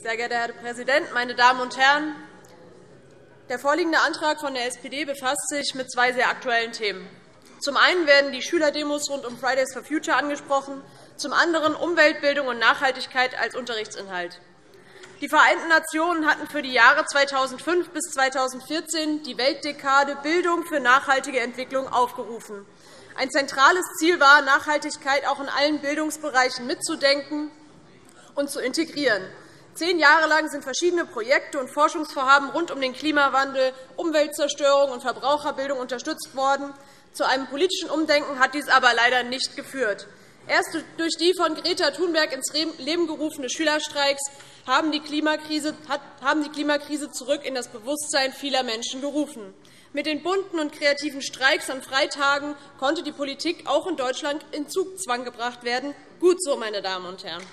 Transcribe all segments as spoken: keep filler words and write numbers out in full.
Sehr geehrter Herr Präsident, meine Damen und Herren! Der vorliegende Antrag von der S P D befasst sich mit zwei sehr aktuellen Themen. Zum einen werden die Schülerdemos rund um Fridays for Future angesprochen, zum anderen Umweltbildung und Nachhaltigkeit als Unterrichtsinhalt. Die Vereinten Nationen hatten für die Jahre zweitausendfünf bis zweitausendvierzehn die Weltdekade Bildung für nachhaltige Entwicklung aufgerufen. Ein zentrales Ziel war, Nachhaltigkeit auch in allen Bildungsbereichen mitzudenken und zu integrieren. Zehn Jahre lang sind verschiedene Projekte und Forschungsvorhaben rund um den Klimawandel, Umweltzerstörung und Verbraucherbildung unterstützt worden. Zu einem politischen Umdenken hat dies aber leider nicht geführt. Erst durch die von Greta Thunberg ins Leben gerufene Schülerstreiks haben die Klimakrise, haben die Klimakrise zurück in das Bewusstsein vieler Menschen gerufen. Mit den bunten und kreativen Streiks an Freitagen konnte die Politik auch in Deutschland in Zugzwang gebracht werden. Gut so, meine Damen und Herren.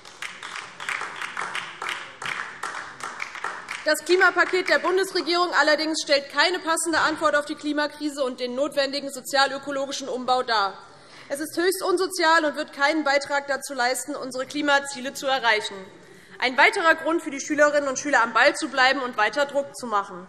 Das Klimapaket der Bundesregierung allerdings stellt keine passende Antwort auf die Klimakrise und den notwendigen sozial-ökologischen Umbau dar. Es ist höchst unsozial und wird keinen Beitrag dazu leisten, unsere Klimaziele zu erreichen. Ein weiterer Grund für die Schülerinnen und Schüler, am Ball zu bleiben und weiter Druck zu machen.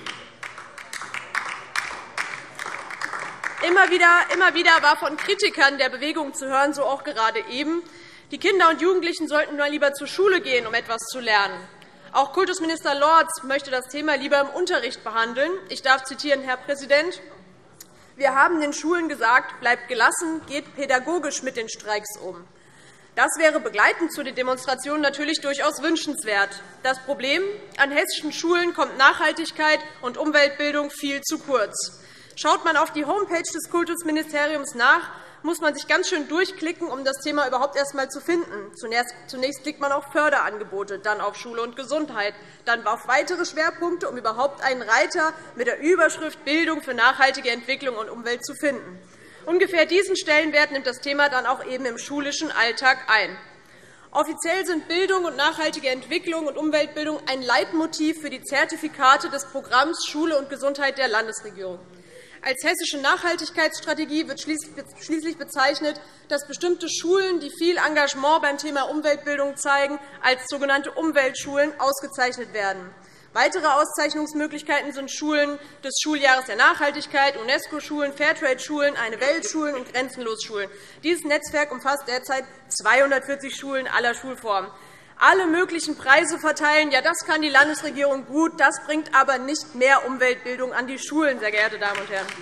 Immer wieder, immer wieder war von Kritikern der Bewegung zu hören, so auch gerade eben, die Kinder und Jugendlichen sollten nur lieber zur Schule gehen, um etwas zu lernen. Auch Kultusminister Lorz möchte das Thema lieber im Unterricht behandeln. Ich darf zitieren, Herr Präsident. Wir haben den Schulen gesagt, bleibt gelassen, geht pädagogisch mit den Streiks um. Das wäre begleitend zu den Demonstrationen natürlich durchaus wünschenswert. Das Problem: An hessischen Schulen kommt Nachhaltigkeit und Umweltbildung viel zu kurz. Schaut man auf die Homepage des Kultusministeriums nach, muss man sich ganz schön durchklicken, um das Thema überhaupt erst einmal zu finden. Zunächst klickt man auf Förderangebote, dann auf Schule und Gesundheit, dann auf weitere Schwerpunkte, um überhaupt einen Reiter mit der Überschrift Bildung für nachhaltige Entwicklung und Umwelt zu finden. Ungefähr diesen Stellenwert nimmt das Thema dann auch eben im schulischen Alltag ein. Offiziell sind Bildung und nachhaltige Entwicklung und Umweltbildung ein Leitmotiv für die Zertifikate des Programms Schule und Gesundheit der Landesregierung. Als hessische Nachhaltigkeitsstrategie wird schließlich bezeichnet, dass bestimmte Schulen, die viel Engagement beim Thema Umweltbildung zeigen, als sogenannte Umweltschulen ausgezeichnet werden. Weitere Auszeichnungsmöglichkeiten sind Schulen des Schuljahres der Nachhaltigkeit, UNESCO-Schulen, Fairtrade-Schulen, eine Welt-Schulen und Grenzenlos-Schulen. Dieses Netzwerk umfasst derzeit zweihundertvierzig Schulen aller Schulformen. Alle möglichen Preise verteilen, ja, das kann die Landesregierung gut, das bringt aber nicht mehr Umweltbildung an die Schulen, sehr geehrte Damen und Herren.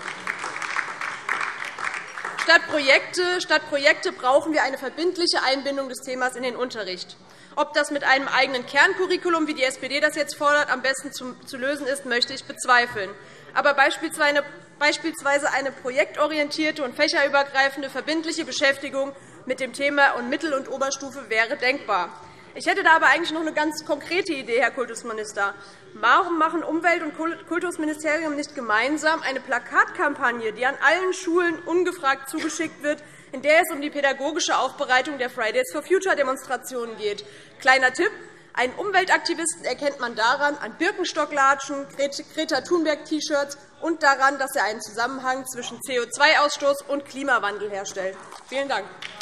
Statt Projekte, statt Projekte brauchen wir eine verbindliche Einbindung des Themas in den Unterricht. Ob das mit einem eigenen Kerncurriculum, wie die S P D das jetzt fordert, am besten zu lösen ist, möchte ich bezweifeln. Aber beispielsweise eine projektorientierte und fächerübergreifende verbindliche Beschäftigung mit dem Thema und Mittel- und Oberstufe wäre denkbar. Ich hätte da aber eigentlich noch eine ganz konkrete Idee, Herr Kultusminister. Warum machen Umwelt- und Kultusministerium nicht gemeinsam eine Plakatkampagne, die an allen Schulen ungefragt zugeschickt wird, in der es um die pädagogische Aufbereitung der Fridays for Future-Demonstrationen geht? Kleiner Tipp: Einen Umweltaktivisten erkennt man daran an Birkenstocklatschen, Greta-Thunberg-T-Shirts und daran, dass er einen Zusammenhang zwischen C O zwei Ausstoß und Klimawandel herstellt. Vielen Dank.